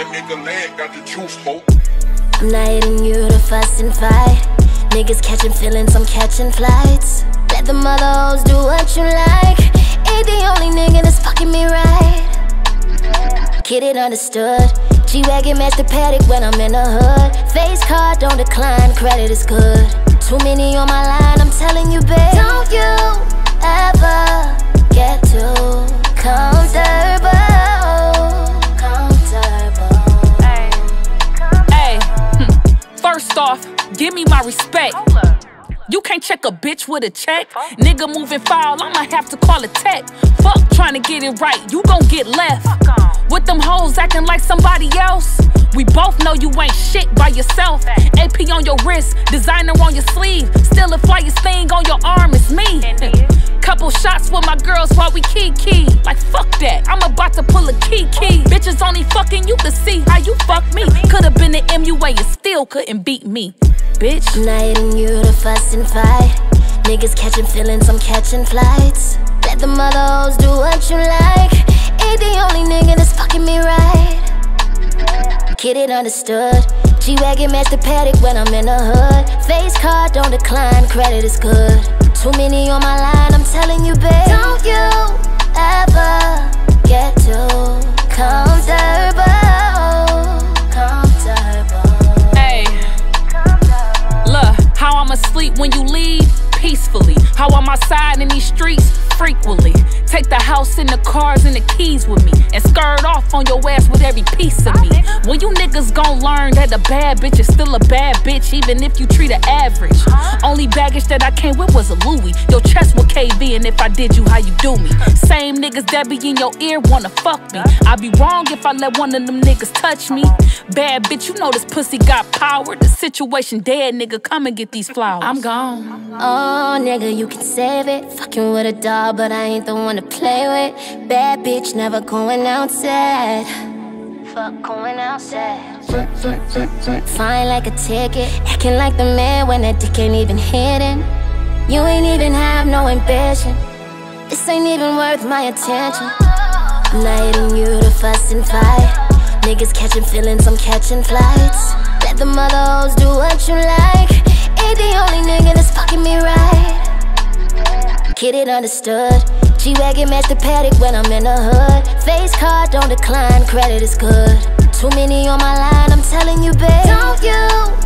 That nigga land got the juice, ho. I'm not hitting you to fuss and fight. Niggas catching feelings, I'm catching flights. Let the mother hoes do what you like. Ain't the only nigga that's fucking me right. Get it understood. G-Wagon match the paddock when I'm in the hood. Face card don't decline, credit is good. Too many on my line, I'm telling you, babe. Don't you ever get too comfortable. Hey, first off, give me my respect. You can't check a bitch with a check. Nigga moving foul, I'ma have to call a tech. Fuck trying to get it right, you gon' get left. With them hoes acting like somebody else. We both know you ain't shit by yourself. AP on your wrist, designer on your sleeve. Still the flyest thing on your arm is me. Couple shots with my girls while we kiki. Like fuck that, I'm about to pull a kiki. Bitches only fucking you to see how you fuck me. Could've been an MUA and still couldn't beat me, bitch. I'm not hitting you to fuss and fight. Niggas catching feelings, I'm catching flights. Let the mother hoes do what you like. Ain't the only nigga that's fucking me right. Get it understood. G-Wagon match the paddock when I'm in the hood. Face card don't decline, credit is good. Too many on my line, I'm telling you, babe. Don't you ever get too comfortable. Hey, look, how I'ma sleep when you leave? Peacefully. How I'm outside in these streets? Frequently. Take the house and the cars and the keys with me, and skirt off on your ass with every piece of me. When you niggas gon' learn that a bad bitch is still a bad bitch, even if you treat her average. Only baggage that I came with was a Louis. Your chest will cave in if I did you how you do me. Same niggas that be in your ear wanna fuck me. I'd be wrong if I let one of them niggas touch me. Bad bitch, you know this pussy got power. The situation dead, nigga, come and get these flowers. I'm gone. Oh, nigga, you can save it. Fucking with a dog, but I ain't the one to play with. Bad bitch, never going outside. Fuck going outside. Fine like a ticket. Acting like the man when that dick ain't even hidden. You ain't even have no ambition. This ain't even worth my attention. I'm not hitting you to fuss and fight. Niggas catching feelings, I'm catching flights. Let the mother hoes do what you like. Ain't the only nigga that's fucking me right. Get it understood. G-Wagon match the paddock when I'm in the hood. Face card don't decline, credit is good. Too many on my line, I'm telling you, babe. Don't you